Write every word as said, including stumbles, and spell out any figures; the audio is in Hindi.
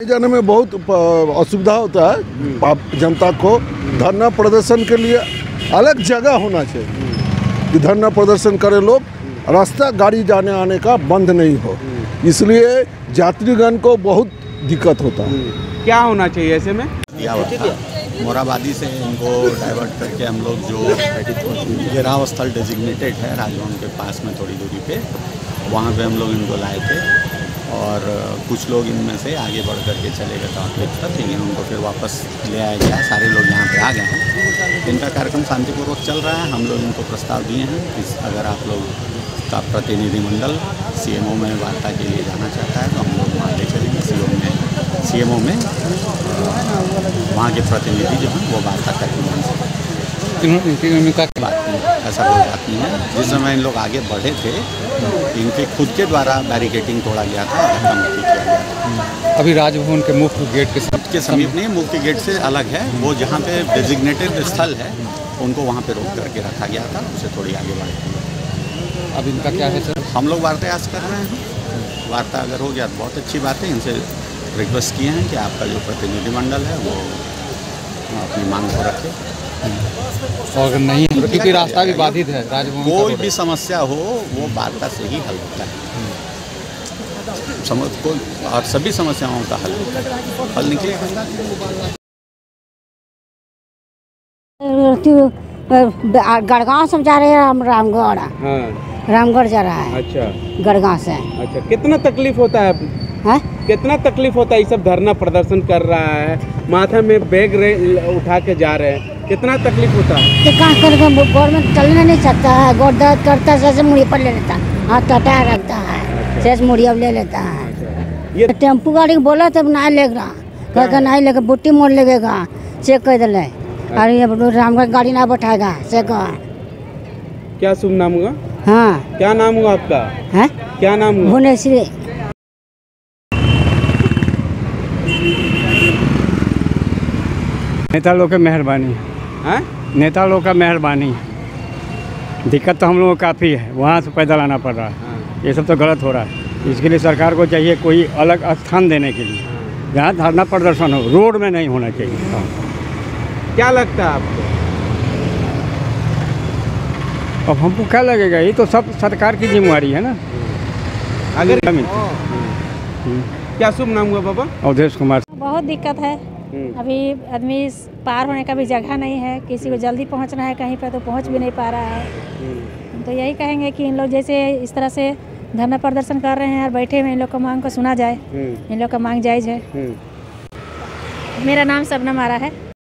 जाने में बहुत असुविधा होता है जनता को। धरना प्रदर्शन के लिए अलग जगह होना चाहिए कि धरना प्रदर्शन करे लोग, रास्ता गाड़ी जाने आने का बंद नहीं हो, इसलिए यात्रीगण को बहुत दिक्कत होता है। क्या होना चाहिए ऐसे में? मोराबादी से इनको डाइवर्ट करके हम लोग जो घेराव स्थल डेजिग्नेटेड है राजभवन के पास में थोड़ी दूरी पे, वहाँ पे हम लोग इनको लाए थे और कुछ लोग इनमें से आगे बढ़ करके चले गए ट्रैफिक तक, लेकिन उनको फिर वापस ले आया गया। सारे लोग यहाँ पे आ गए हैं। इनका कार्यक्रम शांतिपूर्वक चल रहा है। हम लोग इनको प्रस्ताव दिए हैं कि अगर आप लोग का प्रतिनिधिमंडल सीएमओ में वार्ता के लिए जाना चाहता है तो हम लोग वहाँ ले चलेंगे। सीओ में सीएमओ में वहाँ के प्रतिनिधि जो हैं वो वार्ता करके मान सकते बात नहीं, ऐसा कोई बात नहीं है। जिस समय इन लोग आगे बढ़े थे इनके खुद के द्वारा बैरिकेटिंग तोड़ा गया था, धक्का मुक्की किया गया था। अभी राजभवन के मुख्य गेट के के समीप नहीं, मुख्य गेट से अलग है वो, जहाँ पे डेजिग्नेटेड स्थल है उनको वहाँ पे रोक करके रखा गया था, उससे थोड़ी आगे बढ़े। अब इनका क्या है सर? हम लोग वार्तायास कर रहे हैं। वार्ता अगर हो गया तो बहुत अच्छी बात है। इनसे रिक्वेस्ट किए हैं कि आपका जो प्रतिनिधिमंडल है वो अपनी मांग को रखे, और अगर नहीं तो क्योंकि रास्ता भी बाधित है राजभवन, कोई भी समस्या हो वो वार्ता से ही हल होता है। समझ को और सभी समस्याओं का हल होता है, हल निकलेगा। गढ़गांव से जा रहे हैं हम, रामगढ़। हाँ। रामगढ़ जा रहा है। अच्छा। गढ़गांव से। अच्छा, कितना तकलीफ होता है? है? कितना तकलीफ होता है? ये सब धरना प्रदर्शन कर रहा है, माथा में बैग उठा के जा रहे हैं, कितना तकलीफ होता है? तो कहाँ कर गवर्नमेंट चलने नहीं सकता है, गोड़ दर्द करता है, जैसे मुड़ी पर ले लेता है, हाथ टटा रखता है, जैसे मुड़ी अब ले लेता है। ये टेम्पू गाड़ी बोला तब ना लेगा, कहकर नहीं लेगा, बुट्टी मोड़ लगेगा, चेक कर दिले, अरे ये रामगढ़ गाड़ी ना बैठाएगा चेक। क्या शुभ नाम हुआ? हाँ। क्या नाम हुआ आपका? है? क्या नाम हुआ? भुवनेश्वरी। नेता लोग की मेहरबानी है। नेता लोग का मेहरबानी। दिक्कत तो हम लोगों को काफ़ी है, वहाँ से पैदल आना पड़ रहा है। हाँ। ये सब तो गलत हो रहा है। इसके लिए सरकार को चाहिए कोई अलग स्थान देने के लिए, जहाँ धरना प्रदर्शन हो, रोड में नहीं होना चाहिए। क्या लगता है आपको? अब हमको क्या लगेगा, ये तो सब सरकार की जिम्मेवारी है ना। अगर क्या शुभ नाम हुआ बाबा? अवधेश कुमार। बहुत दिक्कत है, अभी आदमी पार होने का भी जगह नहीं है, किसी को जल्दी पहुंचना है कहीं पर तो पहुंच भी नहीं पा रहा है। तो यही कहेंगे कि इन लोग जैसे इस तरह से धरना प्रदर्शन कर रहे हैं और बैठे हुए, इन लोग का मांग को सुना जाए। इन लोग का मांग जायज़ है। मेरा नाम शबनम आरा है।